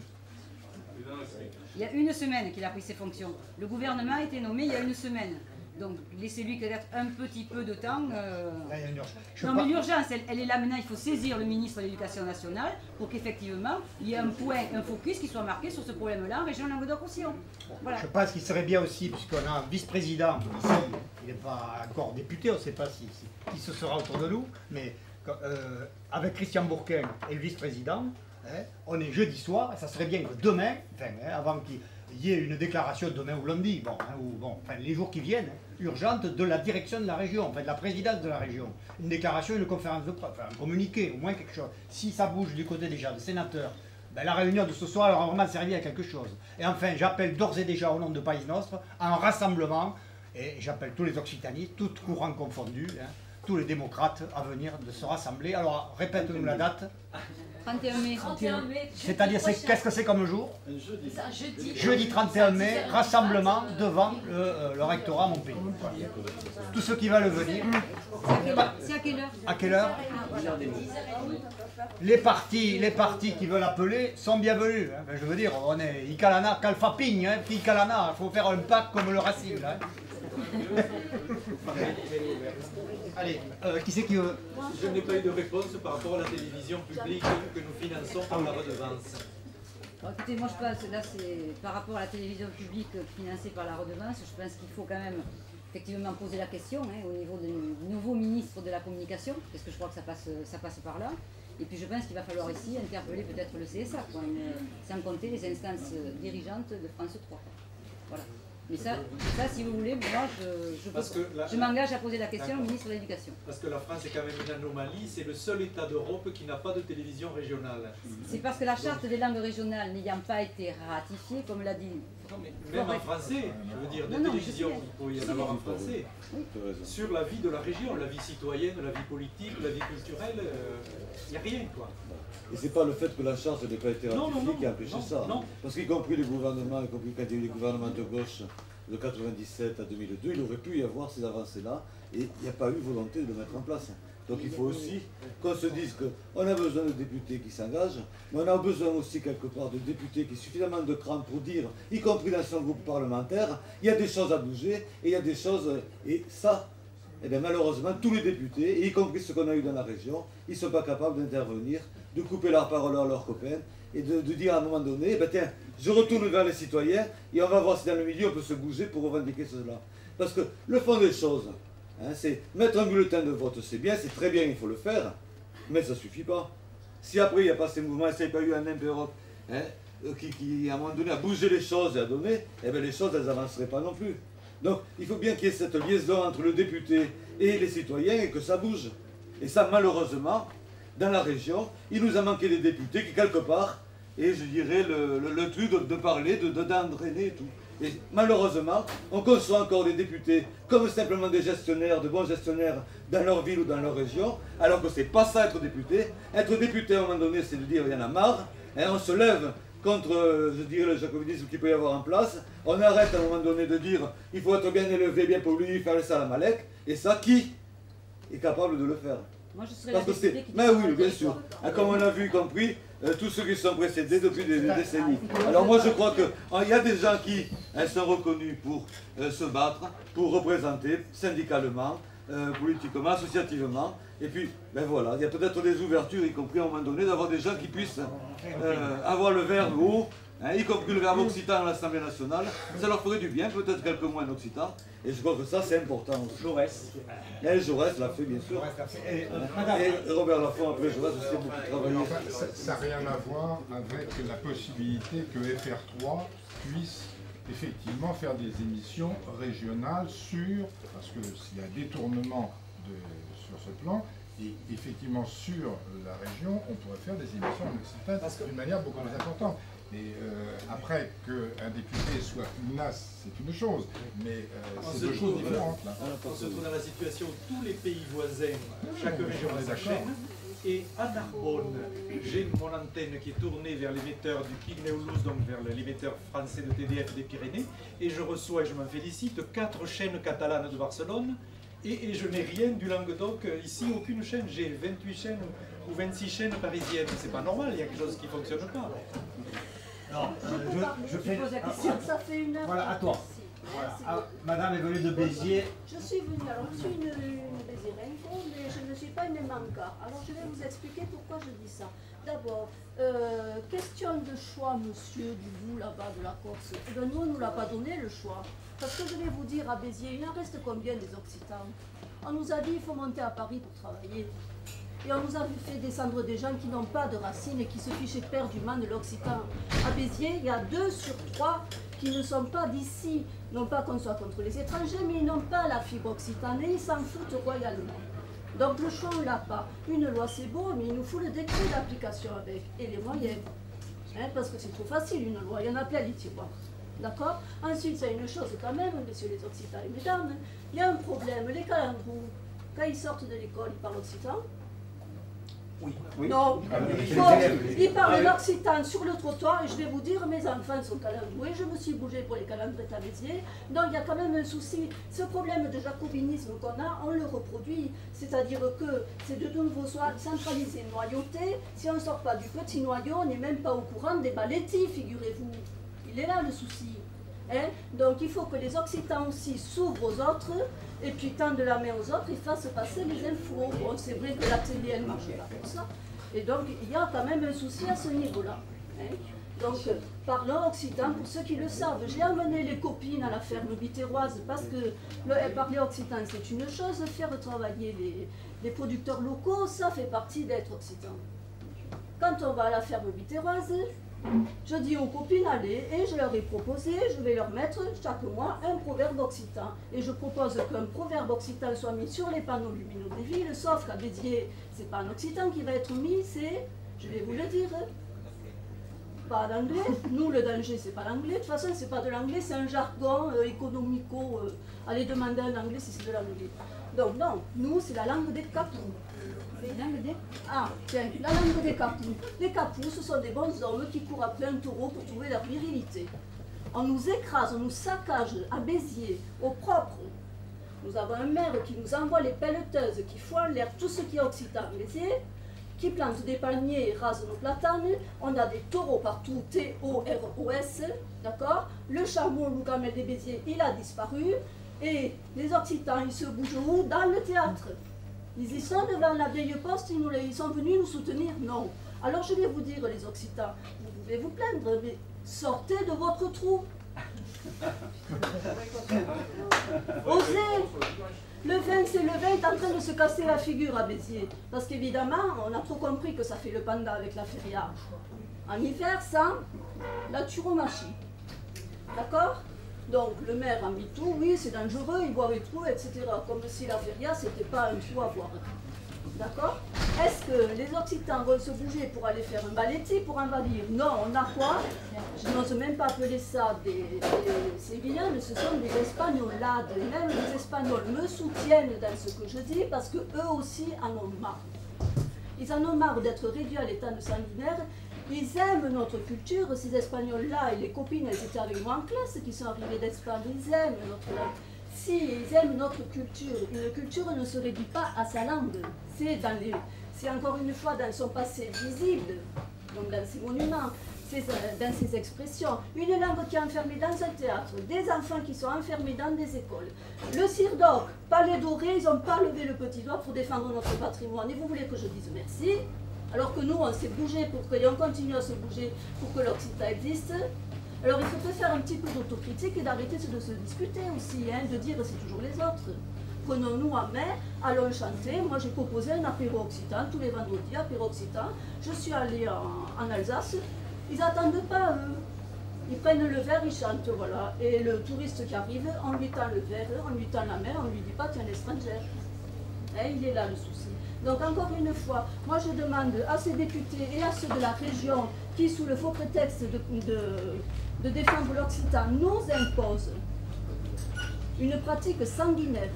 Il y a une semaine qu'il a pris ses fonctions. Le gouvernement a été nommé il y a une semaine. Donc laissez-lui peut-être un petit peu de temps. Là, il y a une urgence. Non, mais l'urgence, elle est là maintenant. Il faut saisir le ministre de l'Éducation nationale pour qu'effectivement, il y ait un point, un focus qui soit marqué sur ce problème-là en région Languedoc-Roussillon. Voilà. Je pense qu'il serait bien aussi, puisqu'on a un vice-président ici, il n'est pas encore député, on ne sait pas qui ce sera autour de nous, mais avec Christian Bourquin et le vice-président, hein, on est jeudi soir, et ça serait bien que demain, enfin, hein, avant qu'il y ait une déclaration demain ou lundi, les jours qui viennent, urgente de la direction de la région, enfin de la présidence de la région. Une déclaration, une conférence de presse, enfin un communiqué, au moins quelque chose. Si ça bouge du côté déjà des sénateurs, ben, la réunion de ce soir aura vraiment servi à quelque chose. Et enfin, j'appelle d'ores et déjà au nom de Pays Nostre à un rassemblement, et j'appelle tous les occitanistes, tous courants confondus, hein, tous les démocrates à venir de se rassembler. Alors, répète-nous la date. 31 mai. 31 mai. C'est-à-dire, qu'est-ce que c'est comme jour? C'est un jeudi. Jeudi 31 mai, rassemblement devant le rectorat à Montpellier. Tous ceux qui veulent venir. C'est à quelle heure? À quelle heure? Les partis qui veulent appeler sont bienvenus. Hein. Je veux dire, on est Icalana, Calfaping, hein, Icalana, il faut faire un pacte comme le Racing. Là, hein. Allez, qui c'est qui veut? Je n'ai pas eu de réponse par rapport à la télévision publique que nous finançons par la redevance. Alors, écoutez, moi je pense, là c'est par rapport à la télévision publique financée par la redevance, je pense qu'il faut quand même effectivement poser la question hein, au niveau du nouveau ministre de la communication, parce que je crois que ça passe par là. Et puis je pense qu'il va falloir ici interpeller peut-être le CSA, quoi, sans compter les instances dirigeantes de France 3. Voilà. Mais ça, si vous voulez, moi, je m'engage à poser la question au ministre de l'Éducation. Parce que la France est quand même une anomalie, c'est le seul État d'Europe qui n'a pas de télévision régionale. C'est parce que la charte des langues régionales n'ayant pas été ratifiée, comme l'a dit... Non, mais même en français, je veux dire, des télévisions, il faut y en avoir en français. Oui. Sur la vie de la région, la vie citoyenne, la vie politique, la vie culturelle, il n'y a rien, quoi. Et c'est pas le fait que la charte n'ait pas été ratifiée qui a empêché ça. Non. Parce qu'y compris les gouvernements, y compris quand il y a eu les gouvernements de gauche de 97 à 2002, il aurait pu y avoir ces avancées-là et il n'y a pas eu volonté de le mettre en place. Donc il faut aussi qu'on se dise qu'on a besoin de députés qui s'engagent, mais on a besoin aussi quelque part de députés qui aient suffisamment de cran pour dire, y compris dans son groupe parlementaire, il y a des choses à bouger et il y a des choses... Et ça, eh bien, malheureusement, tous les députés, y compris ceux qu'on a eu dans la région, ils ne sont pas capables d'intervenir, de couper leur parole à leurs copains et de dire à un moment donné, ben tiens, je retourne vers les citoyens et on va voir si dans le milieu on peut se bouger pour revendiquer cela. Parce que le fond des choses, hein, c'est mettre un bulletin de vote, c'est bien, c'est très bien, il faut le faire, mais ça ne suffit pas. Si après il n'y a pas ces mouvements, s'il n'y a pas eu un MP Europe hein, qui à un moment donné a bougé les choses et a donné, eh bien les choses elles n'avanceraient pas non plus. Donc il faut bien qu'il y ait cette liaison entre le député et les citoyens et que ça bouge. Et ça malheureusement, dans la région, il nous a manqué des députés qui quelque part, et je dirais le truc de parler, d'entraîner et tout. Et malheureusement, on conçoit encore des députés comme simplement des gestionnaires, de bons gestionnaires dans leur ville ou dans leur région, alors que c'est pas ça être député. Être député à un moment donné, c'est de dire il y en a marre, hein, on se lève contre, je dirais, le jacobinisme qu'il peut y avoir en place, on arrête à un moment donné de dire il faut être bien élevé, bien poli, faire le salamalek, et ça, qui est capable de le faire? Moi, je serais parce que c'est... Mais oui, bien sûr. Comme on a vu, y compris, tous ceux qui sont précédés depuis des décennies. Alors moi, je crois qu'il y a des gens qui sont reconnus pour se battre, pour représenter syndicalement, politiquement, associativement. Et puis, ben voilà, il y a peut-être des ouvertures, y compris à un moment donné, d'avoir des gens qui puissent avoir le verbe haut, hein, y compris le verbe occitan à l'Assemblée nationale. Ça leur ferait du bien, peut-être quelques mots en occitan. Et je crois que ça, c'est important aussi. Jaurès. Et Jaurès l'a fait, bien sûr. Et Robert Laffont, après Jaurès aussi, a beaucoup travaillé. Ça n'a rien à voir avec la possibilité que FR3 puisse effectivement faire des émissions régionales parce que s'il y a détournement sur ce plan, et effectivement sur la région, on pourrait faire des émissions en occitan d'une manière beaucoup plus importante. Et après qu'un député soit menace, c'est une chose, mais c'est deux choses différentes. Là. On se trouve dans la situation où tous les pays voisins, chaque région a sa chaîne. Et à Narbonne, j'ai mon antenne qui est tournée vers l'émetteur du Pirineu-Louz, donc vers l'émetteur français de TDF des Pyrénées, et je reçois, et je m'en félicite, 4 chaînes catalanes de Barcelone, et je n'ai rien du Languedoc, ici aucune chaîne, j'ai 28 chaînes ou 26 chaînes parisiennes, c'est pas normal, il y a quelque chose qui ne fonctionne pas. Alors, je pose la question. Ça fait une heure. Voilà, à toi. Voilà. Ah, Madame est venue de Béziers. Je suis venue, alors je suis une Béziérenco, mais je ne suis pas une manca. Alors je vais vous expliquer pourquoi je dis ça. D'abord, question de choix, monsieur, du bout là-bas de la Corse. Eh bien, nous, on ne nous l'a pas donné le choix. Parce que je vais vous dire, à Béziers, il en reste combien des Occitans? On nous a dit qu'il faut monter à Paris pour travailler. Et on nous a fait descendre des gens qui n'ont pas de racines et qui se fichent éperdument de l'Occitan. À Béziers, il y a 2 sur 3 qui ne sont pas d'ici. Non pas qu'on soit contre les étrangers, mais ils n'ont pas la fibre occitane et ils s'en foutent royalement. Donc le choix, on ne l'a pas. Une loi, c'est beau, mais il nous faut le décret d'application avec, et les moyens. Hein, parce que c'est trop facile, une loi, il y en a plein les tiroirs. D'accord? Ensuite, c'est une chose quand même, messieurs les Occitans et mesdames, il y a un problème. Les Calangrous, quand ils sortent de l'école, ils parlent occitan? Oui. Non, ils parlent l'occitan sur le trottoir et je vais vous dire, mes enfants sont calandroués, je me suis bougée pour les calandrettes à Béziers. Donc il y a quand même un souci. Ce problème de jacobinisme qu'on a, on le reproduit. C'est-à-dire que c'est de nouveau soit centralisé, noyauté. Si on ne sort pas du petit noyau, on n'est même pas au courant des ballettis, figurez-vous. Il est là le souci. Hein? Donc il faut que les Occitans aussi s'ouvrent aux autres et puis tendent la main aux autres et fassent passer les infos. Bon, c'est vrai que la télé, elle ne marche pas pour ça. Et donc il y a quand même un souci à ce niveau-là. Hein? Donc parlons occitan pour ceux qui le savent. J'ai amené les copines à la ferme bitéroise parce que parler occitan c'est une chose, faire travailler les producteurs locaux, ça fait partie d'être occitan. Quand on va à la ferme bitéroise, je dis aux copines, allez, et je leur ai proposé, je vais leur mettre chaque mois un proverbe occitan. Et je propose qu'un proverbe occitan soit mis sur les panneaux lumineux des villes, sauf qu'à Béziers, c'est pas un occitan qui va être mis, c'est, je vais vous le dire, pas l'anglais. Nous, le danger, c'est pas l'anglais. De toute façon, c'est pas de l'anglais, c'est un jargon économico. Allez demander un anglais si c'est de l'anglais. Donc non, nous, c'est la langue des capous. Ah, tiens, la langue des capous. Les capous, ce sont des bons hommes qui courent après un taureau pour trouver leur virilité. On nous écrase, on nous saccage à Béziers, au propre. Nous avons un maire qui nous envoie les pelleteuses, qui font en l'air tout ce qui est occitan à Béziers, qui plante des palmiers et rase nos platanes. On a des taureaux partout, T-O-R-O-S, d'accord? Le chameau Lougamel des Béziers, il a disparu. Et les Occitans, ils se bougent où? Dans le théâtre. Ils y sont devant la vieille poste, ils sont venus nous soutenir? Non. Alors je vais vous dire, les Occitans, vous pouvez vous plaindre, mais sortez de votre trou. Osez. Le vin, c'est le vin, est en train de se casser la figure à Béziers. Parce qu'évidemment, on a trop compris que ça fait le panda avec la feria. En hiver, ça, la turomachie. D'accord? Donc le maire a mis tout, oui c'est dangereux, ils boivent tout, etc. Comme si la feria c'était pas un trou à boire. D'accord? Est-ce que les Occitans vont se bouger pour aller faire un balletti pour envahir? Non, on a quoi? Je n'ose même pas appeler ça des Sévillans, mais ce sont des Espagnolades. Même les Espagnols me soutiennent dans ce que je dis parce qu'eux aussi en ont marre. Ils en ont marre d'être réduits à l'état de sanguinaire. Ils aiment notre culture, ces Espagnols-là, et les copines, elles étaient avec moi en classe, qui sont arrivées d'Espagne, ils aiment notre langue. Si ils aiment notre culture, une culture ne se réduit pas à sa langue. C'est encore une fois dans son passé visible, donc dans ses monuments, dans ses expressions. Une langue qui est enfermée dans un théâtre, des enfants qui sont enfermés dans des écoles. Le CIRDOC, Palais Doré, ils n'ont pas levé le petit doigt pour défendre notre patrimoine. Et vous voulez que je dise merci? Alors que nous, on s'est bougé et on continue à se bouger pour que l'Occitan existe. Alors il faut faire un petit peu d'autocritique et d'arrêter de se disputer aussi, hein, de dire c'est toujours les autres. Prenons-nous en main, allons chanter. Moi j'ai proposé un apéro occitan, tous les vendredis, apéro occitan. Je suis allée en Alsace, ils n'attendent pas eux. Ils prennent le verre, ils chantent, voilà. Et le touriste qui arrive, on lui tend le verre, on lui tend la main, on ne lui dit pas tiens l'étranger. Hein, il est là le souci. Donc encore une fois, moi je demande à ces députés et à ceux de la région qui, sous le faux prétexte de défendre l'Occitan, nous imposent une pratique sanguinaire.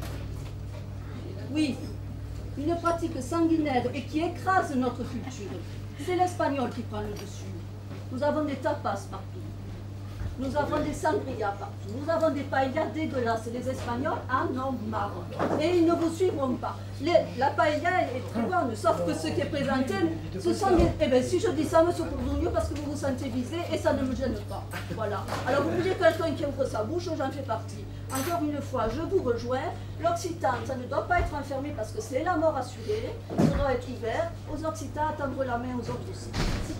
Oui, une pratique sanguinaire et qui écrase notre culture. C'est l'espagnol qui prend le dessus. Nous avons des tapas partout. Nous avons des sangrias partout. Nous avons des paellas dégueulasses. Les Espagnols en ont marre. Et ils ne vous suivront pas. La paella est très bonne, sauf que ce qui est présenté, ce sont des... Eh bien, si je dis ça, monsieur Courdouillou, parce que vous vous sentez visé, et ça ne me gêne pas. Voilà. Alors, vous voulez quelqu'un qui ouvre sa bouche, j'en fais partie. Encore une fois, je vous rejoins. L'Occitan, ça ne doit pas être enfermé parce que c'est la mort assurée. Ça doit être ouvert. Aux Occitans, à tendre la main aux autres aussi. Merci.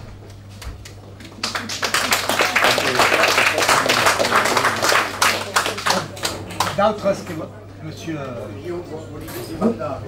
D'altres, monsieur... Io volevo domandare,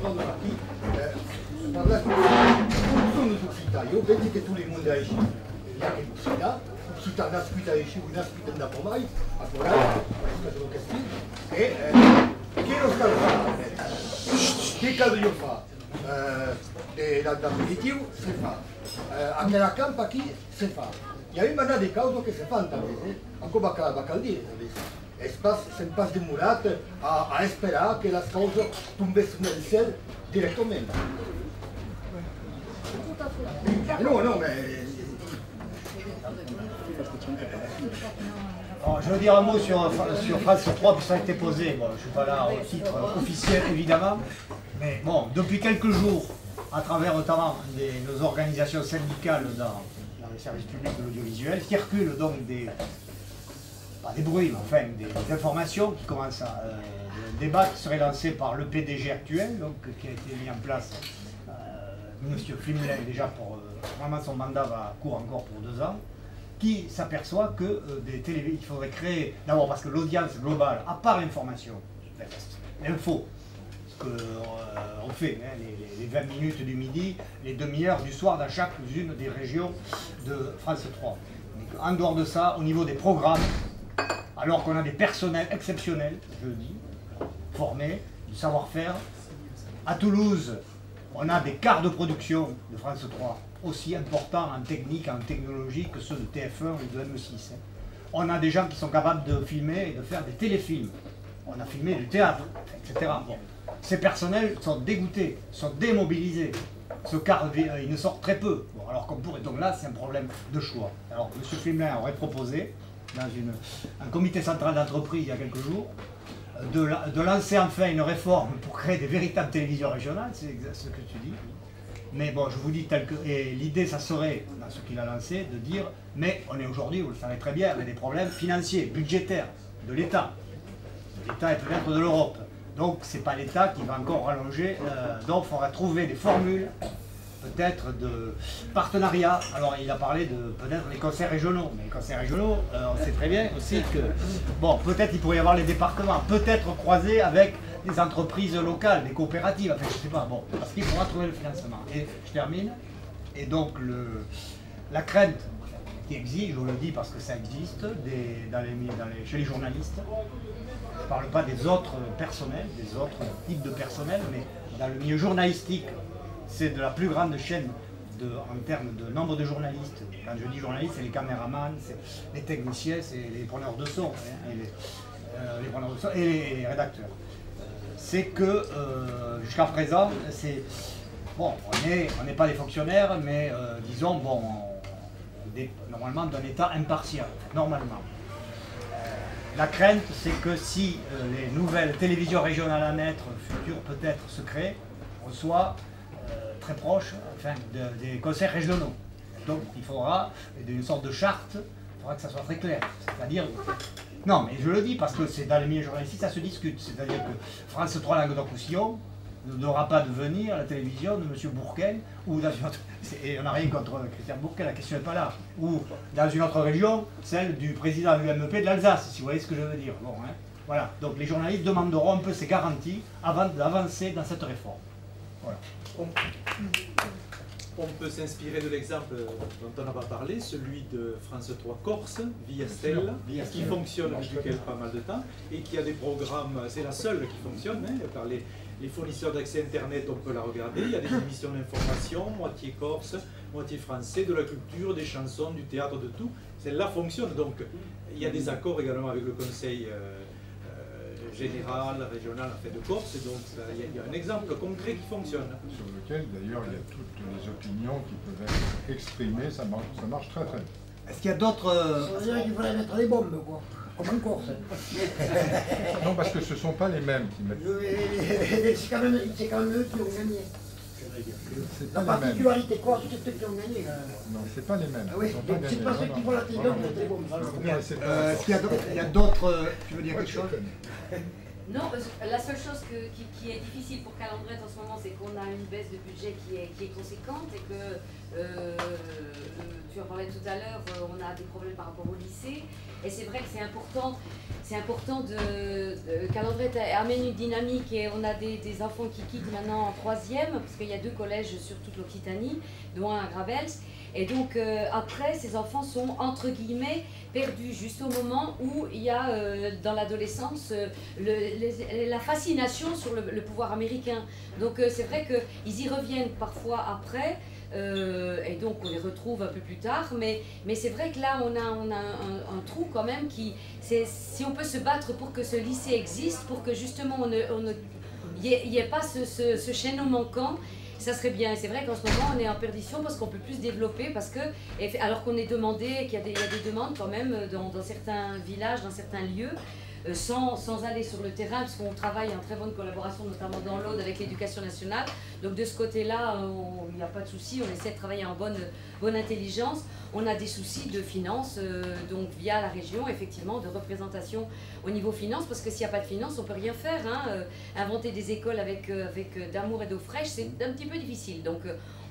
sono l'Occità, io penso che tutto il mondo è uscito, anche l'Occità nascita è uscito, nascita da Pomai, a Corale, questo è così, e che lo sta facendo? Che caso io fa? Dall'aperitivo si fa, anche la campa qui si fa. Il y a une manière de causes qui se font també, encore cal dir, se pas demorat a esperar que les causes tombessin del cel directament. Non, non, mais... Alors, je veux dire un mot sur France 3, puis ça a été posé. Bon, je ne suis pas là au titre officiel, évidemment. Mais bon, depuis quelques jours, à travers notamment nos organisations syndicales dans les services publics de l'audiovisuel, circulent donc pas des bruits, mais enfin des informations qui commencent à... un débat qui serait lancé par le PDG actuel, donc, qui a été mis en place, M. Flimlin, déjà pour... vraiment son mandat va court encore pour 2 ans, qui s'aperçoit que il faudrait créer, d'abord parce que l'audience globale, à part l'information, l'info, ce qu'on fait, hein, les 20 minutes du midi, les demi-heures du soir dans chacune des régions de France 3. Donc, en dehors de ça, au niveau des programmes, alors qu'on a des personnels exceptionnels, je le dis, formés, du savoir-faire, à Toulouse, on a des quarts de production de France 3 aussi importants en technique, en technologie que ceux de TF1 ou de M6. Hein. On a des gens qui sont capables de filmer et de faire des téléfilms. On a filmé du théâtre, etc. Bon. Ces personnels sont dégoûtés, sont démobilisés. Ils ne sortent très peu. Bon, alors qu'on pourrait, donc là, c'est un problème de choix. Alors, M. Flimlin aurait proposé, dans un comité central d'entreprise il y a quelques jours, de lancer enfin une réforme pour créer des véritables télévisions régionales, c'est ce que tu dis. Mais bon, je vous dis, et l'idée, ça serait, dans ce qu'il a lancé, de dire, mais on est aujourd'hui, vous le savez très bien, avec des problèmes financiers, budgétaires, de l'État. De l'État et peut-être de l'Europe. Donc, ce n'est pas l'État qui va encore rallonger, donc il faudra trouver des formules, peut-être de partenariat. Alors, il a parlé de peut-être les conseils régionaux, mais les conseils régionaux, on sait très bien aussi que, bon, peut-être il pourrait y avoir les départements, peut-être croisés avec des entreprises locales, des coopératives, enfin je ne sais pas, bon, parce qu'il faudra trouver le financement. Et je termine, et donc la crainte qui existe, je le dis parce que ça existe, chez les journalistes, je ne parle pas des autres personnels, des autres types de personnel, mais dans le milieu journalistique, c'est de la plus grande chaîne en termes de nombre de journalistes. Quand je dis journalistes, c'est les caméramans, c'est les techniciens, c'est les preneurs de son, hein, les preneurs de son et les rédacteurs. C'est que jusqu'à présent, bon, on n'est pas des fonctionnaires, mais disons, bon, normalement d'un État impartial, normalement. La crainte, c'est que si les nouvelles télévisions régionales à naître, futures peut-être, se créent, on soit très proche enfin, des conseils régionaux. Donc il faudra une sorte de charte, il faudra que ça soit très clair. C'est-à-dire, non mais je le dis parce que c'est dans les milieux journalistiques, ça se discute. C'est-à-dire que France 3 Languedoc-Roussillon n'aura pas devenir la télévision de M. Bourquin, ou dans une autre, et on n'a rien contre Christian Bourquin, la question n'est pas là, ou dans une autre région, celle du président de l'UMP de l'Alsace, si vous voyez ce que je veux dire. Bon, hein. Voilà. Donc les journalistes demanderont un peu ces garanties avant d'avancer dans cette réforme. Voilà. On peut s'inspirer de l'exemple dont on n'a pas parlé, celui de France 3 Corse, via Stella, qui fonctionne depuis pas mal de temps et qui a des programmes, c'est la seule qui fonctionne, hein, par les fournisseurs d'accès Internet, on peut la regarder, il y a des émissions d'information, moitié corse, moitié français, de la culture, des chansons, du théâtre, de tout. Celle-là fonctionne, donc il y a des accords également avec le conseil général, régional, en fait, de Corse, et donc il y a un exemple concret qui fonctionne. Sur lequel d'ailleurs il y a toutes les opinions qui peuvent être exprimées, ça marche très très bien. Est-ce qu'il y a d'autres... Ça veut dire qu'il faudrait mettre les bombes, quoi. Comme en Corse. Non, parce que ce ne sont pas les mêmes qui mettent. C'est quand même eux qui ont gagné. La particularité corse, c'est ceux qui ont gagné. Non, c'est pas les mêmes. Ah oui, c'est pas ceux qui font la télévision qui mettent les bombes. Est-ce qu'il y a d'autres... Tu veux dire quelque chose? Non, parce que la seule chose qui est difficile pour Calendret en ce moment, c'est qu'on a une baisse de budget qui est conséquente et que, tu en parlais tout à l'heure, on a des problèmes par rapport au lycée. Et c'est vrai que c'est important Calendret amène une dynamique et on a des enfants qui quittent maintenant en 3e, parce qu'il y a 2 collèges sur toute l'Occitanie, dont un à Gravels. Et donc après, ces enfants sont entre guillemets perdus juste au moment où il y a dans l'adolescence la fascination sur le pouvoir américain. Donc c'est vrai qu'ils y reviennent parfois après. Et donc on les retrouve un peu plus tard, mais c'est vrai que là on a un trou quand même si on peut se battre pour que ce lycée existe, pour que justement il n'y ait pas ce chaînon manquant, ça serait bien. Et c'est vrai qu'en ce moment on est en perdition parce qu'on peut plus se développer, alors qu'on est demandé, qu'il y a des demandes quand même dans certains villages, dans certains lieux. Sans aller sur le terrain, parce qu'on travaille en très bonne collaboration, notamment dans l'Aude avec l'éducation nationale. Donc de ce côté-là, il n'y a pas de souci, on essaie de travailler en bonne intelligence. On a des soucis de finances, donc via la région, effectivement, de représentation au niveau finance, parce que s'il n'y a pas de finances, on ne peut rien faire. Inventer des écoles avec d'amour et d'eau fraîche, c'est un petit peu difficile. Donc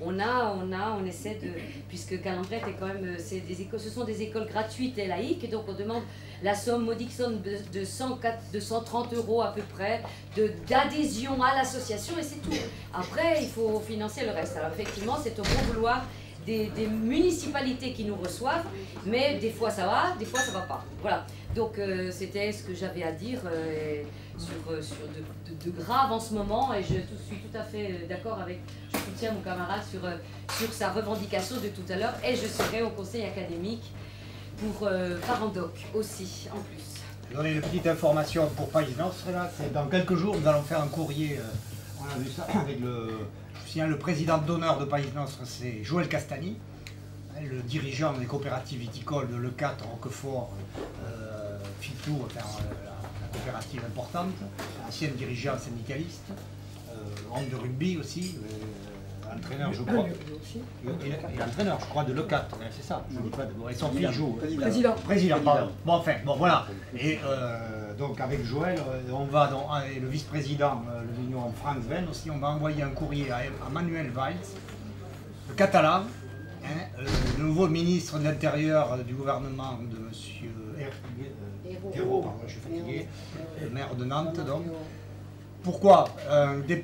on essaie de, puisque Calendret est quand même, ce sont des écoles gratuites et laïques, donc on demande la somme, modique somme de 130 € à peu près d'adhésion à l'association et c'est tout. Après, il faut financer le reste. Alors effectivement, c'est au bon vouloir des municipalités qui nous reçoivent, mais des fois ça va, des fois ça va pas. Voilà. Donc c'était ce que j'avais à dire sur de grave en ce moment, et je suis tout à fait d'accord je soutiens mon camarade sur sa revendication de tout à l'heure, et je serai au conseil académique pour Parandoc aussi, en plus. Je vais donner une petite information pour Pays Nostre, là, c'est dans quelques jours, nous allons faire un courrier, on a vu ça avec le président d'honneur de Pays Nostre, c'est Joël Castagny, le dirigeant des coopératives viticoles de Leucate, Roquefort, Fitou, enfin, la coopérative importante, ancien dirigeant syndicaliste, homme de rugby aussi, entraîneur je crois. Il est entraîneur je crois de Leucate, c'est ça, je ne dis pas de et son fils joue. Président, pardon. Bon enfin, bon voilà. Et donc avec Joël, on va et le vice-président de l'Union Franz Venn aussi, on va envoyer un courrier à Manuel Valls, le catalan, le nouveau ministre de l'Intérieur du gouvernement de M. Hérault, pardon, je suis fatigué, le maire de Nantes donc. Pourquoi ce qui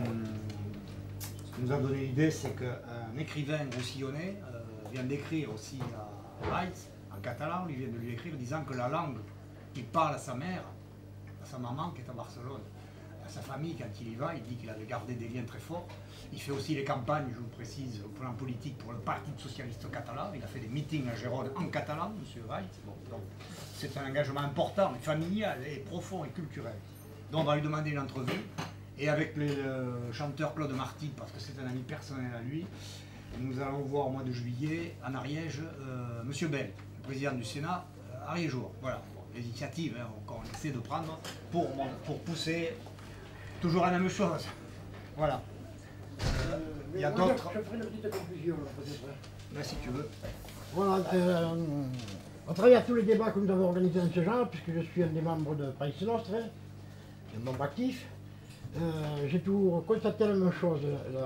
nous a donné l'idée, c'est qu'un écrivain roussillonnais vient d'écrire aussi à Valls, en catalan, il vient de lui écrire disant que la langue qu'il parle à sa mère, à sa maman qui est à Barcelone, à sa famille quand il y va, il dit qu'il avait gardé des liens très forts. Il fait aussi les campagnes, je vous précise, au plan politique pour le Parti socialiste catalan. Il a fait des meetings à Gérone en catalan, M. Valls. Bon, donc c'est un engagement important, familial et profond et culturel. Donc on va lui demander une entrevue. Et avec le chanteur Claude Marty, parce que c'est un ami personnel à lui, nous allons voir au mois de juillet, en Ariège, M. Bell, le président du Sénat, Ariégeois. Voilà, bon, les initiatives qu'on essaie de prendre pour pousser toujours la même chose. Voilà. Il y a d'autres... Je ferai une petite conclusion, peut-être. Ben, si tu veux. Voilà, à travers tous les débats que nous avons organisés dans ce genre, puisque je suis un des membres de Pays Nostre, un membre actif, j'ai toujours constaté la même chose.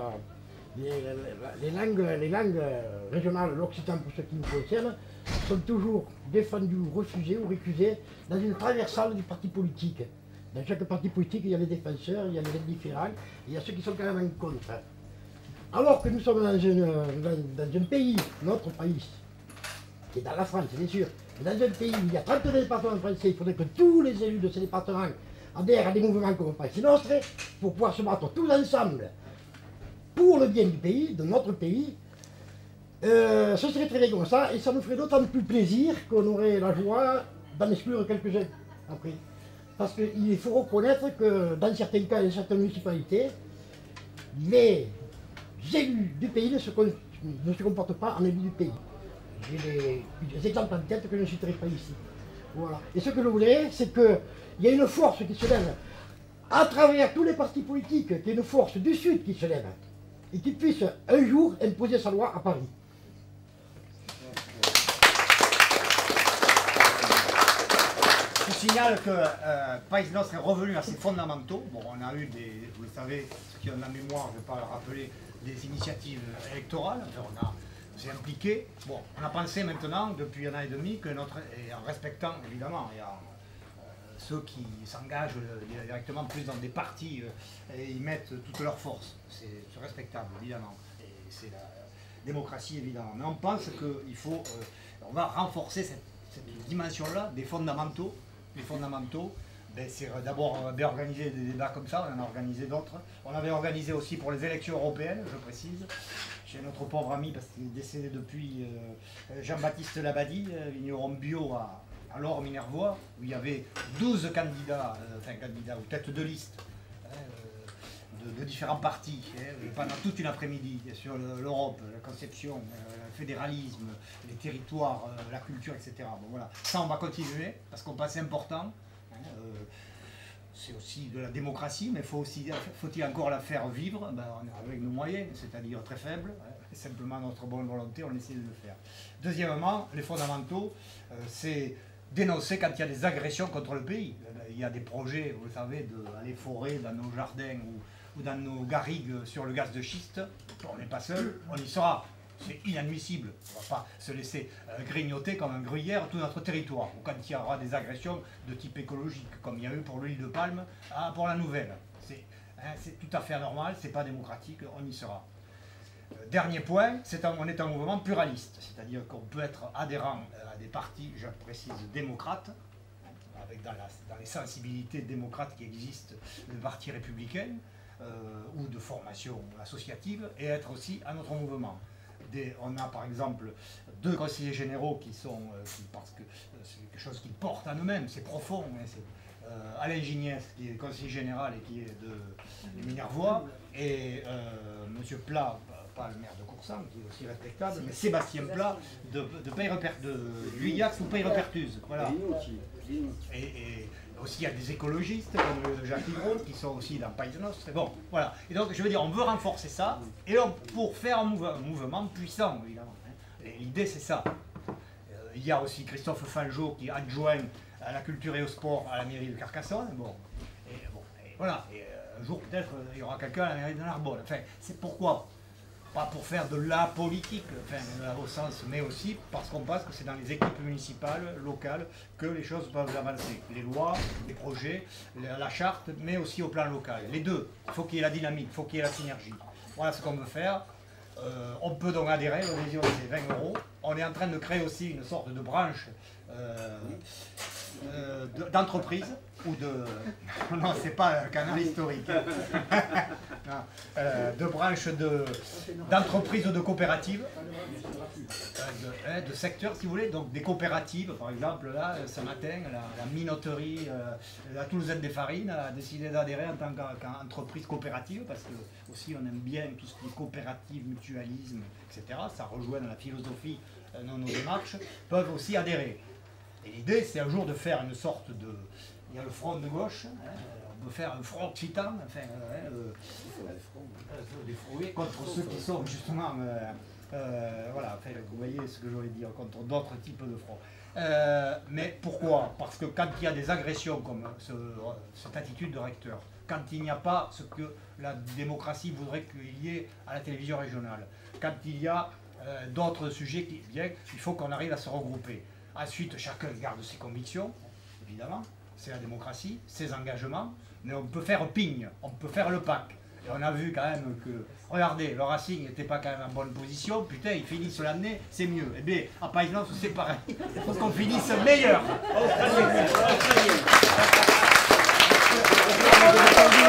Les langues régionales, l'occitan pour ce qui nous concerne, sont toujours défendues, refusées ou récusées dans une transversale du parti politique. Dans chaque parti politique, il y a les défenseurs, il y a les indifférents, il y a ceux qui sont quand même en contre. Alors que nous sommes dans un pays, notre pays, qui est dans la France, bien sûr, mais dans un pays où il y a 32 départements français, il faudrait que tous les élus de ces départements adhèrent à des mouvements comme Pays Nostre pour pouvoir se battre tous ensemble pour le bien du pays, de notre pays. Ce serait très bien comme ça, et ça nous ferait d'autant plus plaisir qu'on aurait la joie d'en exclure quelques-uns après. Parce qu'il faut reconnaître que dans certains cas, dans certaines municipalités, les élus du pays ne se comportent pas en élus du pays. J'ai des exemples en tête que je ne citerai pas ici. Voilà. Et ce que je voudrais, c'est qu'il y a une force qui se lève à travers tous les partis politiques, qui est une force du Sud qui se lève, et qui puisse un jour imposer sa loi à Paris. Je signale que Pays Nostre est revenu à ses fondamentaux. Bon, on a eu des, vous le savez, ceux qui ont de la mémoire, je ne vais pas le rappeler, des initiatives électorales. On s'est impliqué. Bon, on a pensé maintenant, depuis un an et demi, que notre, et en respectant évidemment, il y a ceux qui s'engagent directement plus dans des partis et y mettent toutes leurs forces. C'est respectable, évidemment. Et c'est la démocratie, évidemment. Mais on pense qu'il faut, on va renforcer cette dimension-là des fondamentaux. Les fondamentaux, ben, c'est d'abord bien organiser des débats comme ça, on en a organisé d'autres. On avait organisé aussi pour les élections européennes, je précise, chez notre pauvre ami, parce qu'il est décédé depuis, Jean-Baptiste Labadie, vigneron bio à l'Or-Minervois, où il y avait 12 candidats, candidats ou têtes de liste de différents partis, pendant toute une après-midi, sur l'Europe, la conception, le fédéralisme, les territoires, la culture, etc. Bon, voilà. Ça, on va continuer, parce qu'on pense important. C'est aussi de la démocratie, mais faut-il encore la faire vivre avec nos moyens, c'est-à-dire très faibles. Simplement notre bonne volonté, on essaie de le faire. Deuxièmement, les fondamentaux, c'est dénoncer quand il y a des agressions contre le pays. Il y a des projets, vous le savez, d'aller forer dans nos jardins ou dans nos garrigues sur le gaz de schiste. On n'est pas seul, on y sera. C'est inadmissible. On ne va pas se laisser grignoter comme un gruyère tout notre territoire. Ou quand il y aura des agressions de type écologique, comme il y a eu pour l'huile de palme, pour la Nouvelle. C'est tout à fait anormal, c'est pas démocratique, on y sera. Dernier point, on est un mouvement pluraliste, c'est-à-dire qu'on peut être adhérent à des partis, je précise, démocrates, avec dans les sensibilités démocrates qui existent, le parti républicain, ou de formation associative, et être aussi à notre mouvement. On a par exemple 2 conseillers généraux parce que c'est quelque chose qu'ils portent en eux-mêmes, c'est profond. Hein, Alain Gignès, qui est conseiller général et qui est de Minervois, et M. Plat, pas le maire de Coursan, qui est aussi respectable, mais Sébastien Plat de Guyax ou Pays-Repertuse. Voilà. Et aussi il y a des écologistes comme Jacques Hidron qui sont aussi dans Pays Nostre. Bon, voilà. Et donc je veux dire, on veut renforcer ça, et donc, pour faire un mouvement puissant, évidemment. Hein. L'idée c'est ça. Il y a aussi Christophe Fangeau qui est adjoint à la culture et au sport à la mairie de Carcassonne. Bon, et voilà. Et un jour peut-être il y aura quelqu'un à la mairie de Narbonne. Enfin, c'est pourquoi pas pour faire de la politique, enfin, au sens, mais aussi parce qu'on pense que c'est dans les équipes municipales, locales, que les choses peuvent avancer. Les lois, les projets, la charte, mais aussi au plan local. Les deux. Il faut qu'il y ait la dynamique, il faut qu'il y ait la synergie. Voilà ce qu'on veut faire. On peut donc adhérer, l'adhésion c'est 20 €. On est en train de créer aussi une sorte de branche d'entreprise ou de... Non, c'est pas un canal historique. Non, de branche d'entreprise ou de coopérative, de secteur si vous voulez, donc des coopératives, par exemple là, ce matin, la minoterie, la Toulousaine des Farines a décidé d'adhérer en tant qu'entreprise coopérative, parce que aussi on aime bien tout ce qui est coopérative, mutualisme, etc. Ça rejoint dans la philosophie de nos démarches, peuvent aussi adhérer. Et l'idée, c'est un jour de faire une sorte de... Il y a le front de gauche, hein, on peut faire un front occitan, enfin, contre ceux qui sont justement... voilà, enfin, vous voyez ce que je voulais dire, contre d'autres types de fronts. Mais pourquoi? Parce que quand il y a des agressions comme cette attitude de recteur, quand il n'y a pas ce que la démocratie voudrait qu'il y ait à la télévision régionale, quand il y a d'autres sujets qui viennent, il faut qu'on arrive à se regrouper. Ensuite, chacun garde ses convictions, évidemment, c'est la démocratie, ses engagements, mais on peut faire pigne, on peut faire le pack. Et on a vu quand même que, regardez, le Racing n'était pas quand même en bonne position, putain, ils finissent l'année, c'est mieux. Eh bien, à Pays Nostre, c'est pareil, il faut qu'on finisse meilleur.